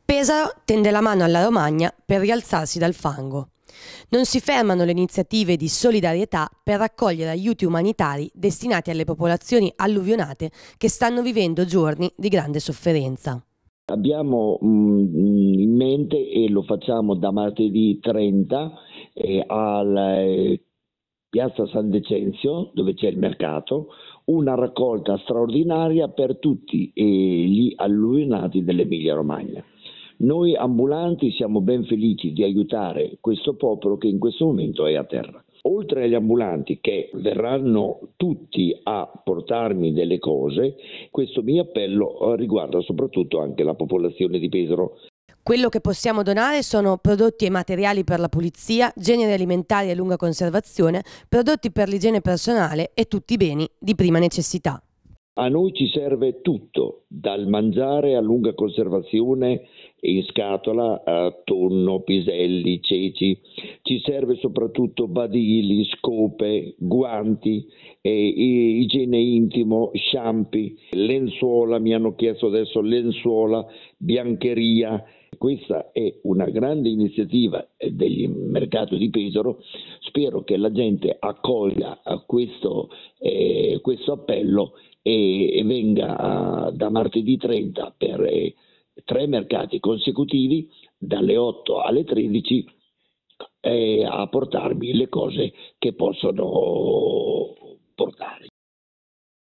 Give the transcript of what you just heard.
Pesaro tende la mano alla Romagna per rialzarsi dal fango. Non si fermano le iniziative di solidarietà per raccogliere aiuti umanitari destinati alle popolazioni alluvionate che stanno vivendo giorni di grande sofferenza. Abbiamo in mente, e lo facciamo da martedì 30 alla Piazza San Decenzio, dove c'è il mercato, una raccolta straordinaria per tutti gli alluvionati dell'Emilia Romagna. Noi ambulanti siamo ben felici di aiutare questo popolo che in questo momento è a terra. Oltre agli ambulanti che verranno tutti a portarmi delle cose, questo mio appello riguarda soprattutto anche la popolazione di Pesaro. Quello che possiamo donare sono prodotti e materiali per la pulizia, generi alimentari a lunga conservazione, prodotti per l'igiene personale e tutti i beni di prima necessità. A noi ci serve tutto, dal mangiare a lunga conservazione in scatola, tonno, piselli, ceci, ci serve soprattutto badili, scope, guanti, igiene intimo, shampoo, lenzuola, mi hanno chiesto adesso lenzuola, biancheria. Questa è una grande iniziativa del mercato di Pesaro, spero che la gente accolga questo appello e venga da martedì 30 per 3 mercati consecutivi dalle 8 alle 13 a portarmi le cose che possono portare.